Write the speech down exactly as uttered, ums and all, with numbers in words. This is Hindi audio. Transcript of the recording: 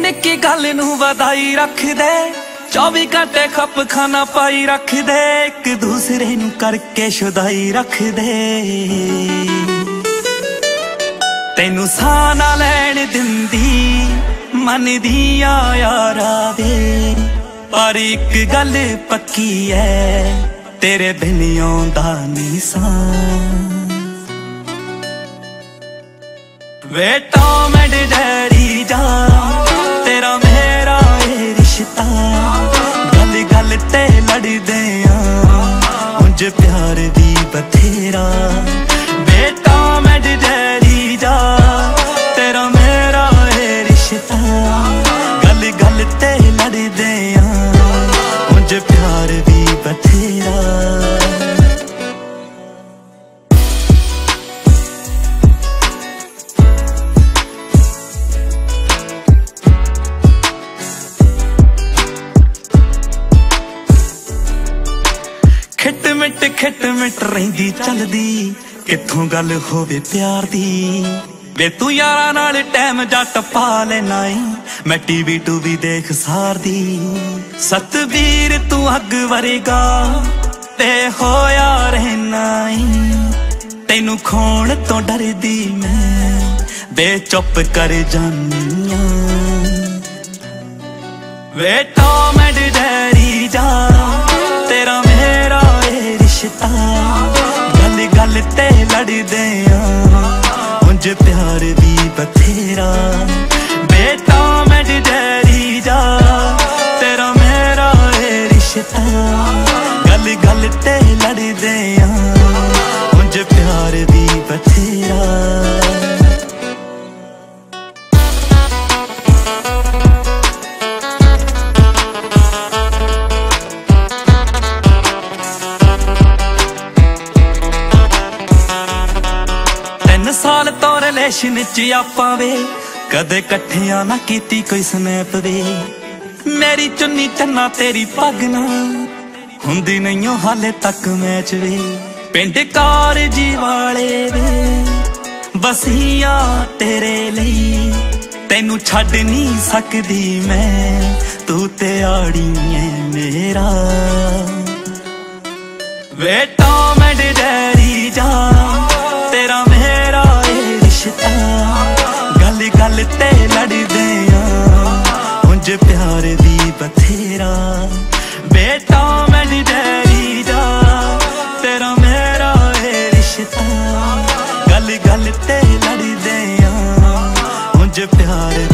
निक्की गल नू वधाई रख दे, चौबी घंटे खप खाना पाई रख दे, एक दूसरे नू करके शुदाई रख दे। तेनू सा ना लैण दिंदी मन दिया यारा दे, पर एक गल पक्की है तेरे बिन आउंदा नी सा। वे टॉम एंड जेरी जा तेरा मेरा ये रिश्ता, गल गल ते लड़दे आ उंज प्यार दी बथेरा। वे टॉम एंड जेरी जा तेरा मेरा ये रिश्ता, गल गल ते लड़दे आ उंज प्यार दी बथेरा। खिट मिट खिट मिट रहिंदी चलदी, कित्थों गल होवे प्यार दी। वे तू यारां नाल टैम जा टपा लेना ऐ, मैं टीवी टूवी देख सारदी। सतवीर तू अग वरेगा ते होया रहना ऐ, तेनू खोण तो डरदी मैं बेचुप कर जानी आ। वे टॉम एंड जेरी जा तेरा मेरा ये रिश्ता, गल गल ते लड़दे आ उंज प्यार दी बथेरा। बेटा मैं जेरी जा तेरा मेरा ये रिश्ता, गल गल ते लड़दे आ उंज प्यार दी बथेरा। साल तो रिलेशन च आपां वे, कदे कट्ठियां ना कीती कोई स्नैप वे। मेरी चुन्नी चन्ना तेरी पग ना हुंदी नहीं हाले तक मैच वे। पिंड कारजी वाले वे बसिया तेरे लई, तेनू छड्ड नहीं सकदी मैं तू ते आड़ी है मेरा। वे टॉम एंड जेरी जा तेरा मेरा ये रिश्ता, गल गल ते लड़दे आ उंज प्यार दी बथेरा। बेटा मैं जेरी जा तेरा मेरा ये रिश्ता, गल गल ते लड़दे आ उंज प्यार